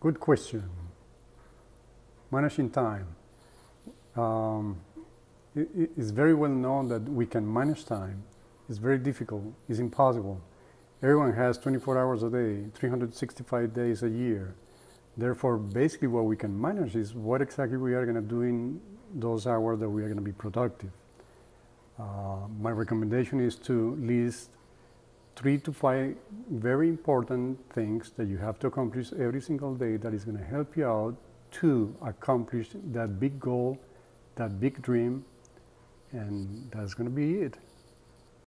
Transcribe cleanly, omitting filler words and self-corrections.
Good question. Managing time. It's very well known that we can manage time. It's very difficult. It's impossible. Everyone has 24 hours a day, 365 days a year. Therefore, basically what we can manage is what exactly we are going to do in those hours that we are going to be productive. My recommendation is to list 3 to 5 very important things that you have to accomplish every single day that is going to help you out to accomplish that big goal, that big dream, and that's going to be it.